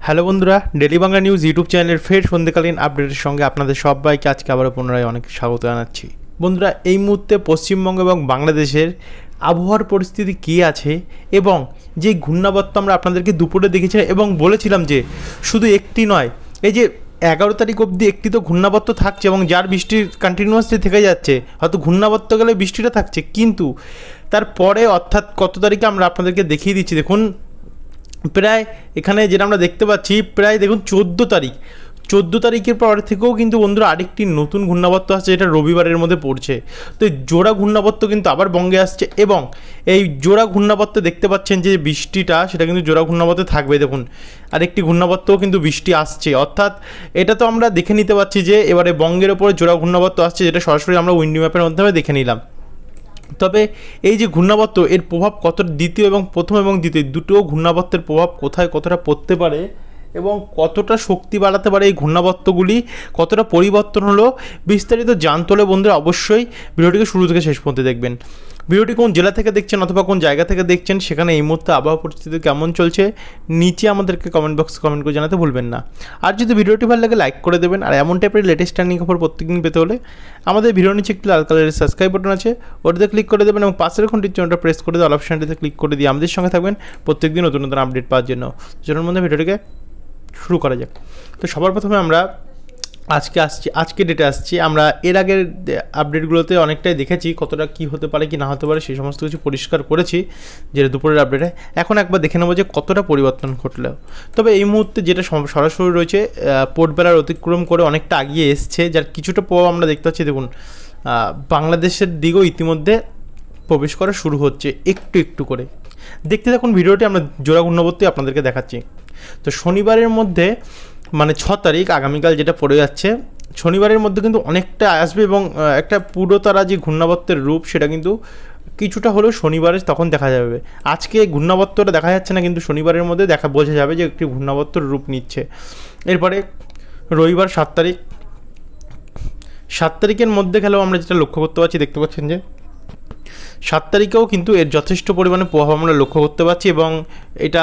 Hello বন্ধুরা, daily Bangla news YouTube চ্যানেলের ফের সন্ধ্যাকালীন আপডেটের সঙ্গে আপনাদের সবাইকে আজকে আবারও পুনরায় অনেক স্বাগত জানাচ্ছি। বন্ধুরা, এই মুহূর্তে পশ্চিমবঙ্গ এবং বাংলাদেশের আবহাওয়ার পরিস্থিতি কী আছে এবং যে ঘূর্ণাবর্ত আমরা আপনাদেরকে দুপুরে দেখেছিলাম এবং বলেছিলাম যে শুধু একটি নয়, এই যে 11 তারিখ অবধি একটি তো ঘূর্ণাবর্ত থাকছে এবং যার বৃষ্টি কন্টিনিউয়াসলি থেকে যাচ্ছে, হয়তো ঘূর্ণাবর্ত গেলে বৃষ্টিটা থাকছে, কিন্তু তারপরে অর্থাৎ কত তারিখে আমরা আপনাদেরকে দেখিয়ে দিচ্ছি। দেখুন, প্রায় এখানে যেটা আমরা দেখতে পাচ্ছি, প্রায় দেখুন 14 তারিখের পর থেকেও কিন্তু বন্ধুরা আরেকটি নতুন ঘূর্ণাবর্ত আসছে, যেটা রবিবারের মধ্যে পড়ছে। তো এই জোড়া ঘূর্ণাবর্ত কিন্তু আবার বঙ্গে আসছে এবং এই জোড়া ঘূর্ণাবর্ত দেখতে পাচ্ছেন যে বৃষ্টিটা, সেটা কিন্তু জোড়া ঘূর্ণাবর্তে থাকবে। দেখুন, আরেকটি ঘূর্ণাবর্তও কিন্তু বৃষ্টি আসছে, অর্থাৎ এটা তো আমরা দেখে নিতে পারছি যে এবারে বঙ্গের ওপরে জোড়া ঘূর্ণাবর্ত আসছে, যেটা সরাসরি আমরা উইন্ডি ম্যাপের মাধ্যমে দেখে নিলাম। তবে এই যে ঘূর্ণাবর্ত, এর প্রভাব কতটা, দ্বিতীয় এবং প্রথম এবং দ্বিতীয় দুটো ঘূর্ণাবর্তের প্রভাব কোথায় কতটা পড়তে পারে এবং কতটা শক্তি বাড়াতে পারে এই ঘূর্ণাবর্তগুলি, কতটা পরিবর্তন হলো, বিস্তারিত জানতে হলে বন্ধুরা অবশ্যই ভিডিওটিকে শুরু থেকে শেষ পর্যন্ত দেখবেন। ভিডিওটি কোন জেলা থেকে দেখছেন অথবা কোন জায়গা থেকে দেখছেন, সেখানে এই মুহূর্তে আবহাওয়া পরিস্থিতি কেমন চলছে, নিচে আমাদেরকে কমেন্ট বক্সে কমেন্ট করে জানাতে ভুলবেন না। আর যদি ভিডিওটি ভালো লাগে লাইক করে দেবেন। আর এমন টাইপের লেটেস্ট ট্রেন্ডিং খবর প্রত্যেকদিন পেতে হলে আমাদের ভিডিও নিচে একটি লাল কালারের সাবস্ক্রাইব বাটন আছে, ওটাতে ক্লিক করে দেবেন এবং পাশের ঘন্টির চিহ্নটা প্রেস করে দিয়ে অল অপশনটিতে ক্লিক করে দিয়ে আমাদের সঙ্গে থাকবেন প্রত্যেকদিন নতুন নতুন আপডেট পাওয়ার জন্য। চলুন মধ্যে ভিডিওটিকে শুরু করা যাক। তো সবার প্রথমে আমরা আজকে ডেটে আসছি। আমরা এর আগের আপডেটগুলোতে অনেকটাই দেখেছি কতটা কী হতে পারে কি না হতে পারে, সেই সমস্ত কিছু পরিষ্কার করেছি যেটা দুপুরের আপডেটে। এখন একবার দেখে নেবো যে কতটা পরিবর্তন ঘটলেও। তবে এই মুহূর্তে যেটা সরাসরি রয়েছে, পোর্টবেলার অতিক্রম করে অনেকটা আগিয়ে এসছে, যার কিছুটা প্রভাব আমরা দেখতে পাচ্ছি। দেখুন, বাংলাদেশের দিকেও ইতিমধ্যে প্রবেশ করা শুরু হচ্ছে একটু একটু করে। দেখতে থাকুন ভিডিওটি, আমরা জোড়া ঘূর্ণাবর্তী আপনাদেরকে দেখাচ্ছি। তো শনিবারের মধ্যে মানে 6 তারিখ আগামীকাল যেটা পড়ে যাচ্ছে, শনিবারের মধ্যে কিন্তু অনেকটা আসবে এবং একটা পুরোতারা যে ঘূর্ণাবর্তের রূপ, সেটা কিন্তু কিছুটা হলেও শনিবারে তখন দেখা যাবে। আজকে ঘূর্ণাবর্তটা দেখা যাচ্ছে না, কিন্তু শনিবারের মধ্যে বোঝা যাবে যে একটি ঘূর্ণাবর্তর রূপ নিচ্ছে। এরপরে রবিবার 7 তারিখের মধ্যে গেলেও আমরা যেটা লক্ষ্য করতে পারছি, দেখতে পাচ্ছেন যে 7 তারিখেও কিন্তু এর যথেষ্ট পরিমাণে প্রভাব আমরা লক্ষ্য করতে পারছি এবং এটা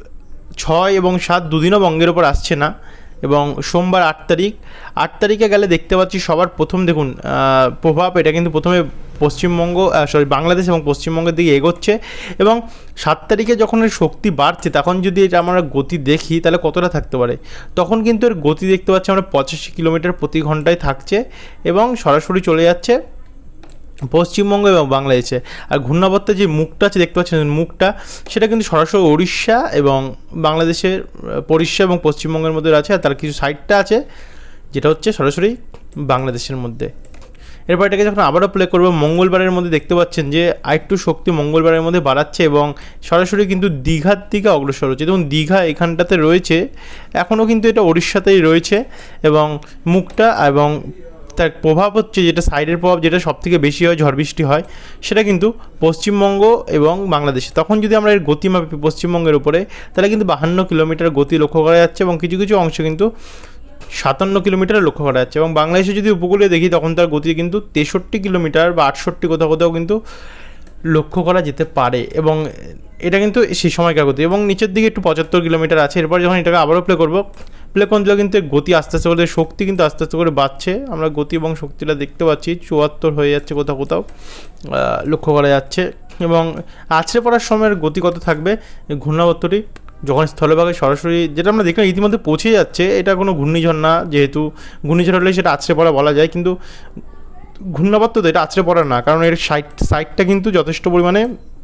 6 এবং 7 দুদিনও বঙ্গের ওপর আসছে না। এবং সোমবার 8 তারিখে গেলে দেখতে পাচ্ছি সবার প্রথম দেখুন প্রভাব, এটা কিন্তু প্রথমে বাংলাদেশ এবং পশ্চিমবঙ্গের দিকে এগোচ্ছে এবং 7 তারিখে যখন এর শক্তি বাড়ছে, তখন যদি এটা আমরা গতি দেখি তাহলে কতটা থাকতে পারে, তখন কিন্তু এর গতি দেখতে পাচ্ছি আমরা 85 কিলোমিটার প্রতি ঘন্টায় থাকছে এবং সরাসরি চলে যাচ্ছে পশ্চিমবঙ্গ এবং বাংলাদেশে। আর ঘূর্ণাবর্তের যে মুখটা আছে দেখতে পাচ্ছেন, মুখটা সেটা কিন্তু সরাসরি উড়িষ্যা এবং বাংলাদেশের উড়িষ্যা এবং পশ্চিমবঙ্গের মধ্যে আছে, আর তার কিছু সাইডটা আছে যেটা হচ্ছে সরাসরি বাংলাদেশের মধ্যে। এরপর এটাকে যখন আবারও প্লে করবো, মঙ্গলবারের মধ্যে দেখতে পাচ্ছেন যে আরেকটু শক্তি মঙ্গলবারের মধ্যে বাড়াচ্ছে এবং সরাসরি কিন্তু দীঘার দিকে অগ্রসর হচ্ছে। দেখুন, দীঘা এখানটাতে রয়েছে, এখনও কিন্তু এটা উড়িষ্যাতেই রয়েছে এবং মুখটা এবং তার প্রভাব হচ্ছে, যেটা সাইডের প্রভাব, যেটা সবথেকে বেশি হয়, ঝড় বৃষ্টি হয়, সেটা কিন্তু পশ্চিমবঙ্গ এবং বাংলাদেশে। তখন যদি আমরা এর গতি মাপি পশ্চিমবঙ্গের উপরে, তাহলে কিন্তু 52 কিলোমিটার গতি লক্ষ্য করা যাচ্ছে এবং কিছু কিছু অংশ কিন্তু 57 কিলোমিটার লক্ষ্য করা যাচ্ছে। এবং বাংলাদেশে যদি উপকূলে দেখি, তখন তার গতি কিন্তু 63 কিলোমিটার বা 68 কোথাও কোথাও কিন্তু লক্ষ্য করা যেতে পারে এবং এটা কিন্তু সেই সময়কার গতি। এবং নিচের দিকে একটু 75 কিলোমিটার আছে। এরপর যখন এটাকে আবারও প্লে করবো, প্লে করলে কিন্তু গতি আস্তে আস্তে করে, শক্তি কিন্তু আস্তে আস্তে করে বাড়ছে। আমরা গতি এবং শক্তিটা দেখতে পাচ্ছি 74 হয়ে যাচ্ছে, কোথাও কোথাও লক্ষ্য করা যাচ্ছে। এবং আছড়ে পড়ার সময়ের গতি কত থাকবে, ঘূর্ণাবর্তটি যখন স্থলভাগে সরাসরি, যেটা আমরা দেখলাম ইতিমধ্যে পৌঁছে যাচ্ছে, এটা কোনো ঘূর্ণিঝড় না, যেহেতু ঘূর্ণিঝড় হলে সেটা আছড়ে পড়া বলা যায়, কিন্তু ঘূর্ণাবর্ত তো এটা আছড়ে পড়া না, কারণ এর সাইডটা কিন্তু যথেষ্ট পরিমাণে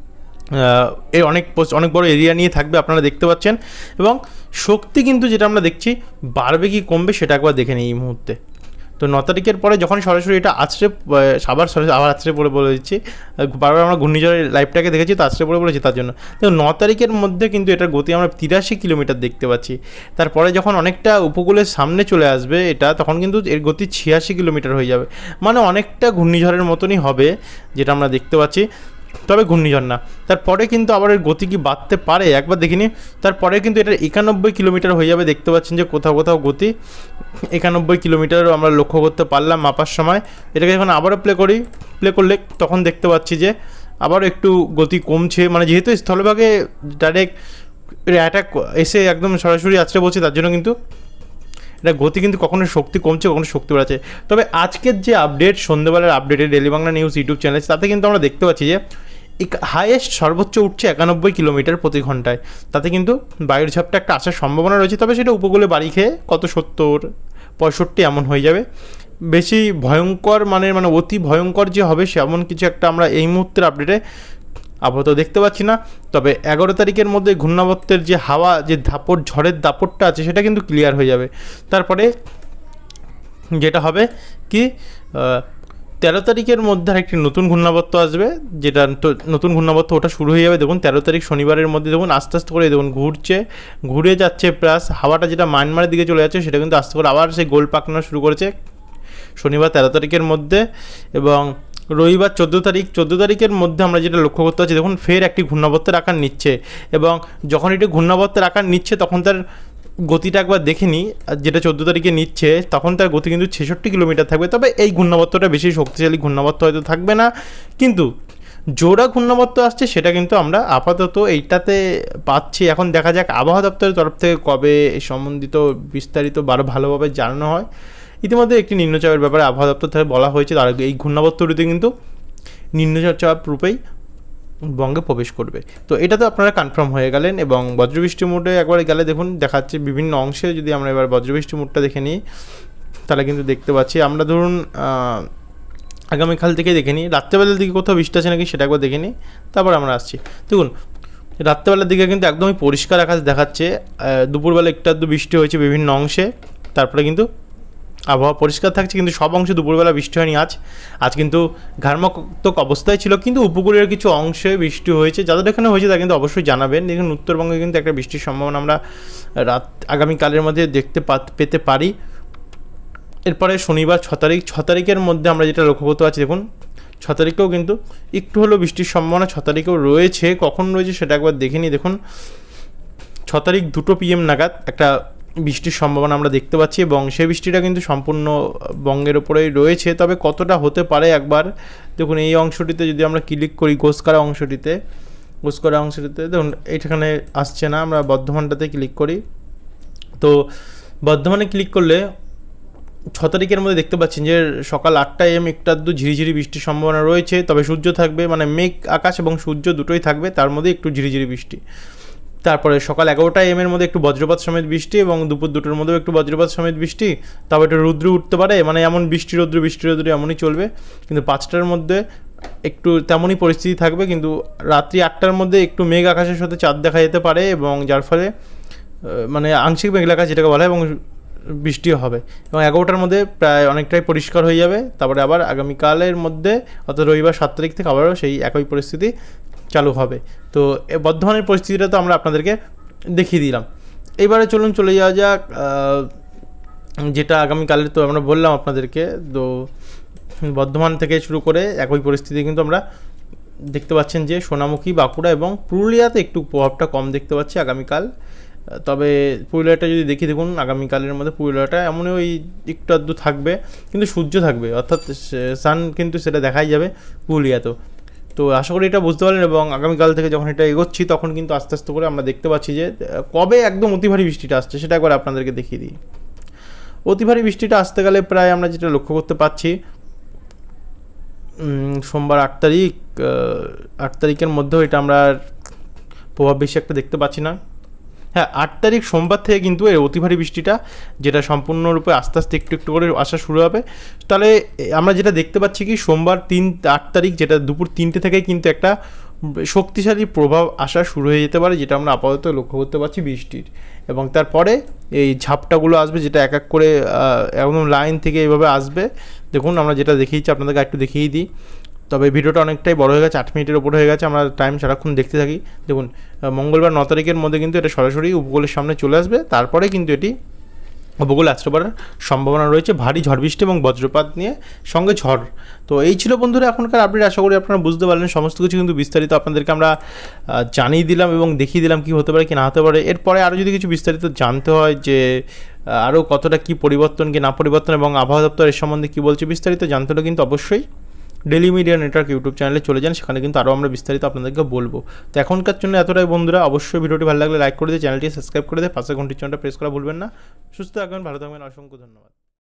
এর অনেক বড় এরিয়া নিয়ে থাকবে, আপনারা দেখতে পাচ্ছেন। এবং শক্তি কিন্তু যেটা আমরা দেখছি বাড়বে কি কমবে সেটা একবার দেখে নিই এই মুহূর্তে। তো 9 তারিখের পরে যখন সরাসরি এটা আবার আছড়ে পড়ে বলে দিচ্ছি, বারবার আমরা ঘূর্ণিঝড়ের লাইভটাকে দেখেছি, তো আছড়ে পড়ে বলেছি তার জন্য। তো 9 তারিখের মধ্যে কিন্তু এটার গতি আমরা 83 কিলোমিটার দেখতে পাচ্ছি। তারপরে যখন অনেকটা উপকূলের সামনে চলে আসবে এটা, তখন কিন্তু এর গতি 86 কিলোমিটার হয়ে যাবে, মানে অনেকটা ঘূর্ণিঝড়ের মতনই হবে যেটা আমরা দেখতে পাচ্ছি। তবে ঘূর্ণিঝড় না। তারপরে কিন্তু আবার এর গতি কি বাড়তে পারে একবার দেখিনি। তারপরে কিন্তু এটা 91 কিলোমিটার হয়ে যাবে, দেখতে পাচ্ছেন যে কোথাও কোথাও গতি 91 কিলোমিটারও আমরা লক্ষ্য করতে পারলাম মাপার সময়। এটাকে যখন আবারও প্লে করলে তখন দেখতে পাচ্ছি যে আবারও একটু গতি কমছে, মানে যেহেতু স্থলভাগে ডাইরেক্ট অ্যাটাক এসে একদম সরাসরি আছড়ে পড়ছে, তার জন্য কিন্তু এটা গতি কিন্তু কখনো শক্তি কমছে, কখনো শক্তি বাড়াচ্ছে। তবে আজকের যে আপডেট, সন্ধ্যেবেলার আপডেটে daily Bangla news YouTube channel, তাতে কিন্তু আমরা দেখতে পাচ্ছি যে হাইয়েস্ট সর্বোচ্চ উঠছে 91 কিলোমিটার প্রতি ঘন্টায়। তাতে কিন্তু বায়ুর ঝাপটা একটা আসার সম্ভাবনা রয়েছে, তবে সেটা উপকূলে বাড়ি খেয়ে কত 70 65 এমন হয়ে যাবে। বেশি ভয়ঙ্কর মানে অতি ভয়ঙ্কর যে হবে সেমন কিছু একটা আমরা এই মুহূর্তের আপডেটে আপাতত দেখতে পাচ্ছি না। তবে 11 তারিখের মধ্যে ঘূর্ণাবর্তের যে হাওয়া, যে দাপট, ঝড়ের দাপটটা আছে সেটা কিন্তু ক্লিয়ার হয়ে যাবে। তারপরে যেটা হবে কি 13 তারিখের মধ্যে আরেকটি নতুন ঘূর্ণাবর্ত আসবে, যেটা নতুন ঘূর্ণাবর্ত ওটা শুরু হয়ে যাবে। দেখুন 13 তারিখ শনিবারের মধ্যে দেখুন আস্তে আস্তে করে দেখুন ঘুরে যাচ্ছে, প্লাস হাওয়াটা যেটা মায়ানমারের দিকে চলে যাচ্ছে সেটা কিন্তু আস্তে করে আবার সেই গোল পাকানো শুরু করেছে শনিবার 13 তারিখের মধ্যে। এবং রবিবার 14 তারিখের মধ্যে আমরা যেটা লক্ষ্য করতে পারছি, দেখুন ফের একটি ঘূর্ণাবর্তের আকার নিচ্ছে। এবং যখন এটি ঘূর্ণাবর্তের আকার নিচ্ছে তখন তার গতিটা একবার দেখে নিই, যেটা 14 তারিখে নিচ্ছে তখন তার গতি কিন্তু 66 কিলোমিটার থাকবে। তবে এই ঘূর্ণাবর্তটা বেশি শক্তিশালী ঘূর্ণাবর্ত হয়তো থাকবে না, কিন্তু জোড়া ঘূর্ণাবর্ত আসছে সেটা কিন্তু আমরা আপাতত এইটাতে পাচ্ছি। এখন দেখা যাক আবহাওয়া দপ্তরের তরফ থেকে কবে এই সম্বন্ধিত বিস্তারিত ভালোভাবে জানানো হয়। ইতিমধ্যে একটি নিম্নচাপের ব্যাপারে আবহাওয়া দপ্তর থেকে বলা হয়েছে, তার এই ঘূর্ণাবর্তটিতে কিন্তু নিম্নচাপ রূপেই বঙ্গে প্রবেশ করবে। তো এটা তো আপনারা কনফার্ম হয়ে গেলেন। এবং বজ্রবৃষ্টি মোডে একবারে গেলে দেখুন দেখাচ্ছে বিভিন্ন অংশে, যদি আমরা এবার বজ্রবৃষ্টি মোডটা দেখে নিই তাহলে কিন্তু দেখতে পাচ্ছি আমরা ধরুন আগামীকাল থেকে দেখে নিই রাত্রেবেলার দিকে কোথাও বৃষ্টি আছে নাকি সেটা একবার দেখে নিই, তারপর আমরা আসছি। দেখুন রাত্রেবেলার দিকে কিন্তু একদমই পরিষ্কার আকাশ দেখাচ্ছে। দুপুরবেলা একটু আধটু বৃষ্টি হয়েছে বিভিন্ন অংশে, তারপরে কিন্তু আবহাওয়া পরিষ্কার থাকছে, কিন্তু সব অংশে দুপুরবেলা বৃষ্টি হয়নি। আজ কিন্তু ঘার্মাক্তক অবস্থায় ছিল, কিন্তু উপকূলের কিছু অংশে বৃষ্টি হয়েছে। যাদের এখানে হয়েছে তা কিন্তু অবশ্যই জানাবেন। দেখুন উত্তরবঙ্গে কিন্তু একটা বৃষ্টির সম্ভাবনা আমরা আগামীকালের মধ্যে পেতে পারি। এরপরে শনিবার 6 তারিখের মধ্যে আমরা যেটা লক্ষ্য করতে পারছি, দেখুন 6 তারিখেও কিন্তু একটু হলেও বৃষ্টির সম্ভাবনা 6 তারিখেও রয়েছে। কখন রয়েছে সেটা একবার দেখে নিই। দেখুন 6 তারিখ 2 PM নাগাদ একটা বৃষ্টির সম্ভাবনা আমরা দেখতে পাচ্ছি, এবং সেই বৃষ্টিটা কিন্তু সম্পূর্ণ বঙ্গের ওপরেই রয়েছে। তবে কতটা হতে পারে একবার দেখুন, এই অংশটিতে যদি আমরা ক্লিক করি, ঘোষকরা অংশটিতে দেখুন এইখানে আসছে না, আমরা বর্ধমানটাতে ক্লিক করি। বর্ধমানে ক্লিক করলে 6 তারিখের মধ্যে দেখতে পাচ্ছেন যে সকাল 8টা AM একটু আধটু ঝিরিঝিরি বৃষ্টির সম্ভাবনা রয়েছে। তবে সূর্য থাকবে, মেঘ আকাশ এবং সূর্য দুটোই থাকবে, তার মধ্যে একটু ঝিরিঝিরি বৃষ্টি। তারপরে সকাল 11টা AM এর মধ্যে একটু বজ্রপাত সমেত বৃষ্টি, এবং দুপুর 2টোর মধ্যেও একটু বজ্রপাত সমেত বৃষ্টি। তবে একটু রৌদ্র উঠতে পারে, এমন বৃষ্টি রৌদ্র এমনই চলবে। কিন্তু 5টার মধ্যে একটু তেমনই পরিস্থিতি থাকবে, কিন্তু রাত্রি 8টার মধ্যে একটু মেঘ আকাশের সাথে চাঁদ দেখা যেতে পারে, এবং যার ফলে আংশিক মেঘলা আকাশ যেটাকে বলা হয়, এবং বৃষ্টিও হবে। এবং 11টার মধ্যে প্রায় অনেকটাই পরিষ্কার হয়ে যাবে। তারপরে আবার আগামীকালের মধ্যে অর্থাৎ রবিবার 7 তারিখ থেকে আবারও সেই একই পরিস্থিতি চালু হবে। তো বর্ধমানের পরিস্থিতিটা তো আমরা আপনাদেরকে দেখিয়ে দিলাম। এইবারে চলে যাওয়া যাক যেটা আগামীকালের, তো আমরা বললাম আপনাদেরকে। তো বর্ধমান থেকে শুরু করে একই পরিস্থিতি কিন্তু আমরা দেখতে পাচ্ছেন যে সোনামুখী, বাঁকুড়া এবং পুরুলিয়াতে একটু প্রভাবটা কম দেখতে পাচ্ছি আগামীকাল। তবে পুরুলিয়াটা যদি দেখি, দেখুন আগামীকালের মধ্যে পুরুলিয়াটা এমনই ওই একটু আধটু থাকবে, কিন্তু সূর্য থাকবে, অর্থাৎ সান কিন্তু সেটা দেখাই যাবে পুরুলিয়াতেও। তো আশা করি এটা বুঝতে পারলেন। এবং আগামীকাল থেকে যখন এটা এগোচ্ছি তখন কিন্তু আস্তে আস্তে করে আমরা দেখতে পাচ্ছি যে কবে একদম অতি ভারী বৃষ্টিটা আসছে সেটা একবার আপনাদেরকে দেখিয়ে দিই। অতি ভারী বৃষ্টিটা আসতে গেলে প্রায় আমরা যেটা লক্ষ্য করতে পারছি, সোমবার 8 তারিখের মধ্যেও এটা আমরা প্রভাব বেশি একটা দেখতে পাচ্ছি না। হ্যাঁ, 8 তারিখ সোমবার থেকে কিন্তু এই অতি ভারী বৃষ্টিটা যেটা সম্পূর্ণরূপে আস্তে আস্তে একটু একটু করে আসা শুরু হবে। তাহলে আমরা যেটা দেখতে পাচ্ছি কি, সোমবার 8 তারিখ যেটা দুপুর 3টে থেকে কিন্তু একটা শক্তিশালী প্রভাব আসা শুরু হয়ে যেতে পারে, যেটা আমরা আপাতত লক্ষ্য করতে পারছি বৃষ্টির। এবং তারপরে এই ঝাপটাগুলো আসবে, যেটা এক এক করে একদম লাইন থেকে এইভাবে আসবে। দেখুন আমরা যেটা দেখিয়েছি আপনাদেরকে একটু দেখিয়ে দিই। তবে ভিডিওটা অনেকটাই বড় হয়ে গেছে, 8 মিনিটের ওপর হয়ে গেছে, আমরা টাইম সারাক্ষণ দেখতে থাকি। দেখুন মঙ্গলবার 9 তারিখের মধ্যে কিন্তু এটা সরাসরি উপকূলের সামনে চলে আসবে। তারপরে কিন্তু এটি উপকূলে আছড়ে পড়ার সম্ভাবনা রয়েছে, ভারী ঝড় বৃষ্টি এবং বজ্রপাত নিয়ে, সঙ্গে ঝড়। তো এই ছিল বন্ধুরা এখনকার আপডেট। আশা করি আপনারা বুঝতে পারলেন সমস্ত কিছু কিন্তু বিস্তারিত আপনাদেরকে আমরা জানিয়ে দিলাম এবং দেখিয়ে দিলাম কী হতে পারে কি না হতে পারে। এরপরে আরও যদি কিছু বিস্তারিত জানতে হয় যে আরও কতটা কী পরিবর্তন কি না পরিবর্তন, এবং আবহাওয়া দপ্তর এর সম্বন্ধে কী বলছে বিস্তারিত জানতে হলে কিন্তু অবশ্যই ডেলি মিডিয়া নেটওয়ার্ক ইউটিউব চ্যানেলে চলে যান, সেখানে কিন্তু আরও আমরা বিস্তারিত আপনাদেরকে বলবো। তো এখনকার জন্য এতটাই বন্ধুরা, অবশ্যই ভিডিওটি ভালো লাগলে লাইক করে দিয়ে চ্যানেলটি সাবস্ক্রাইব করে দিয়ে পাশে ঘন্টির চিহ্নটা প্রেস করা ভুলবেন না। সুস্থ থাকবেন, ভালো থাকবেন, অসংখ্য ধন্যবাদ।